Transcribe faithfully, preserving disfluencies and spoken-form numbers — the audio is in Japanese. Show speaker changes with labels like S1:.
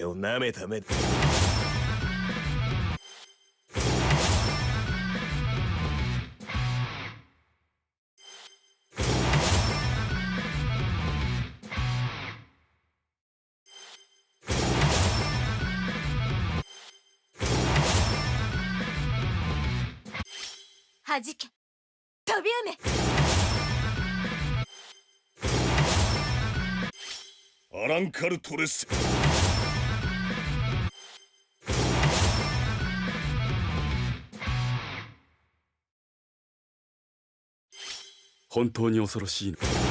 S1: を舐めた目。
S2: はじけ飛び梅。
S1: アランカルトレス。
S3: 本当に恐ろしいの。